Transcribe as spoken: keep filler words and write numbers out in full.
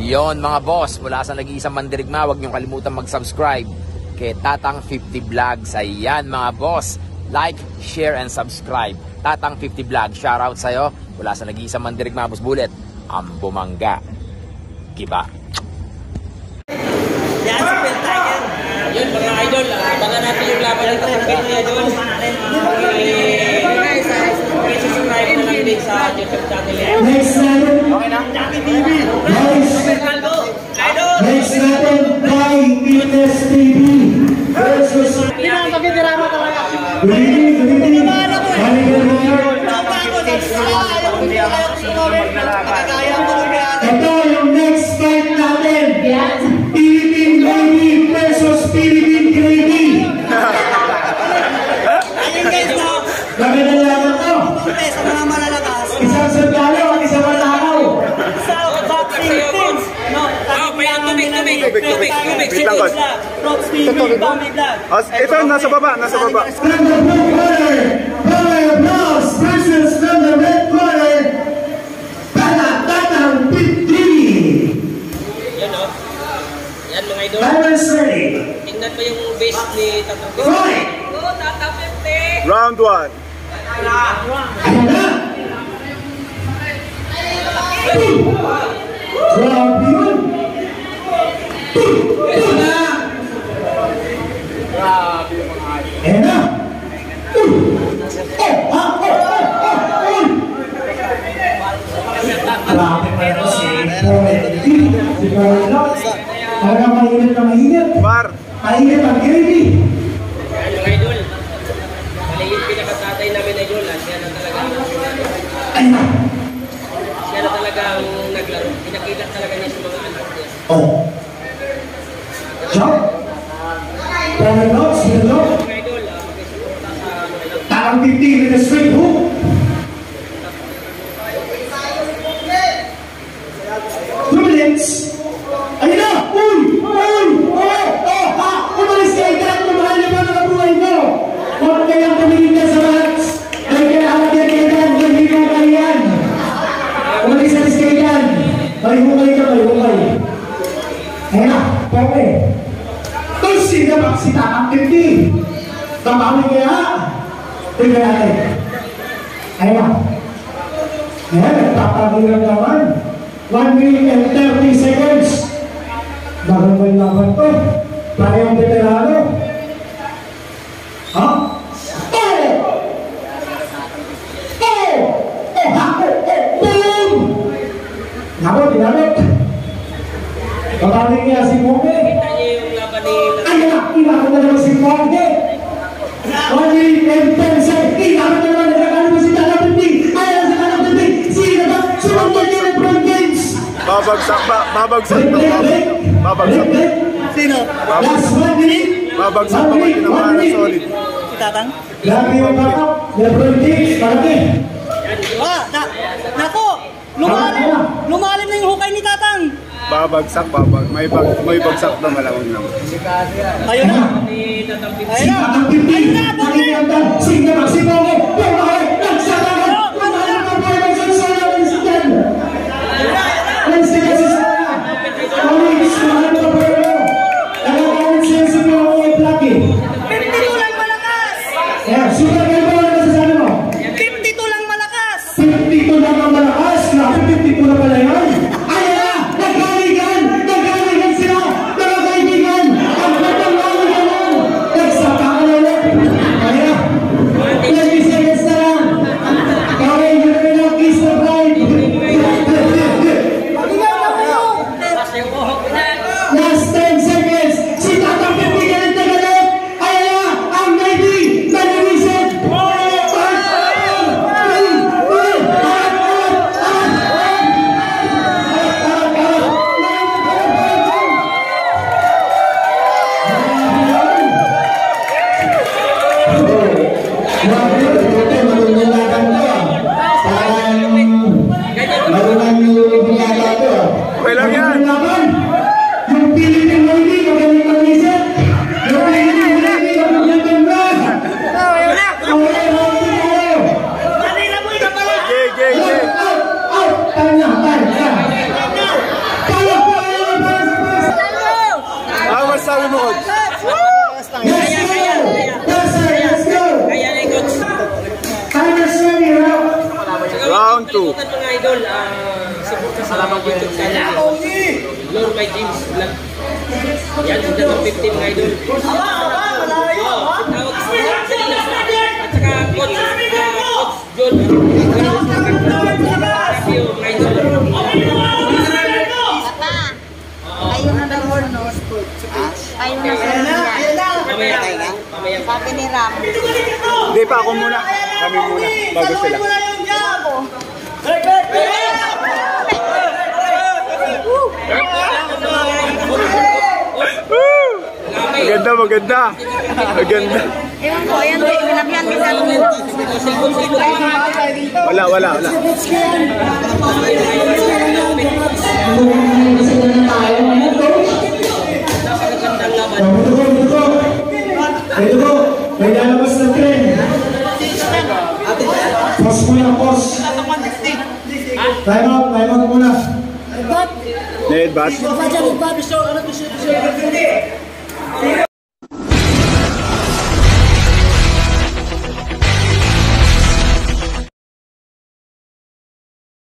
Yon mga boss, mula sa nag-iisang mandirigma, huwag niyong kalimutan mag-subscribe kay Tatang fifty Vlogs. Ayan mga boss, like, share, and subscribe. Tatang fifty Vlogs, shoutout sa'yo. Mula sa nag-iisang mandirigma, Boss Bullet, ang bumangga. Kiba. Yan si Phil Tiger. Yun mga idol, abangan natin yung laban ng Tatang fifty idol. Okay, subscribe na lang din sa YouTube channel. Next natin. Okay na? Jackie T V. Idol. Next natin, Kai Fitness T V versus Pinapagdirama talaga. Gulili, Gulili, Maligan Mayor. Ito yung next fight natin. Philippine Navy versus Philippine Navy. Ayun guys, no? Maganda lang ito. Sa mga malalakas. Isang sundalo at isang matakaw. Sa boxing teams. No, tubig, tubig, tubig, tubig, tubig, si Coach Vlog, Props T V, Tommy Vlog. Ito, nasa baba, nasa baba. From the blue corner, Power Bros versus from the red corner, Tatang fifty. Yan o. Yan mga idol. Timer's ready. Tingnan mo yung base ni Tatang fifty. Fight! Go, Tatang fifty! Round one. Ayan na! Grabe yun! Ito na! Ayan na! Oh! Ha! Oh! Oh! Oh! Oh! Grabe pa ito si Poetic. Si Poetic. Talagang mainit na mainit. Bar. Mainit ang gravy. Yan mga idol. Mali yung pinakatatay namin idol. Siya na talaga Ayan na! siya na talaga ang naglaro. Pinakita talaga niya sa mga anak niya. Oh! Jump! Power Bros, hello! Mga idol, uh, mag-isuporta sa ano idol. Tatang fifty with a straight hook. Two minutes. Ayun na! Uy! Uy! Oh! Oh! Ha! Umalis ka ikat! Kumahal na ba ng kabuhay mo? Huwag kayang tumingin ka sa mats. Ay kailangan ka kailan. Maghino ka yan. Umalis ka sa kailan. May hukay ka, may hukay. Ayun na! Okay. Ito sila ba si Tatang fifty? Tapawi kaya? Tingnan natin. Ayun na. Ayan, nagpapagilan naman. one minute and thirty seconds. Magandang laban to. Parehong veterano. Ha? Oh! Oh! Oh! Hako! Oh! Boom! Nako, dinamit. Babalik niya si Moke. Kita niyo yung laban ni Ayun na, inako na naman si Moke. one minute and ten seconds. Inako na naman. Nagkakalo mo si Tatang fifty. Ayan sa Tatang fifty. Sino ba? Sumunod niya ng Pro Games. Babagsak ba? Babagsak Break, ba? break, break. Babagsak. Break, break. Sino? Last one minute. Babagsak One ba? minute, Ginawa one na minute. solid. Si Tatang? Grabe yung backup. LeBron James, malaki. Ah, na, nako! Lumalim! Lumalim na yung hukay ni Tatang! Babagsak, babag. May bag, may bagsak na malamang lang. Ayun na! Ni Tatang fifty. Si Tatang fifty. Nakikita. Sige ba? Si Moke. Bumahay. Nagsarahan. Bumahay ka po. Nagsarahan. Nagsarahan. Nagsarahan. Colleagues, mahal ka po. Nakakalit siya si Moke Blackie. fifty-two lang malakas! Yeah, super kayo po. Ano masasabi mo? fifty-two lang malakas! fifty-two lang ang malakas. Grabe, fifty-two na pala yan. Ayan na! Nagkaligan! Nagkaligan sila! Nagkaligan! Ang nagkaligan lang! Nagsaka ka na lang! Ayan na! twenty seconds na lang! two. Mga idol, ah, support ka sa YouTube channel. Lord My James Vlog. Yan, yung datang fifteen mga idol. Aba, aba, malayo, ha? Tawag sa Sir, sir, sir, at saka coach, ah, coach John. Thank you mga idol. Papa, ayun na daw no. Ayun na sa niya. Mamaya, mamaya. Sabi ni Ram. Hindi pa ako muna. Kami muna. Bago sila. Maganda, maganda. Maganda. Ewan ko, ayan ko, pinapyan din sa Wala, wala, wala. Ito po, may lalabas na tren. Pause muna, pause. Time out, time out muna. Need bat? Ano to siya? Ano to siya?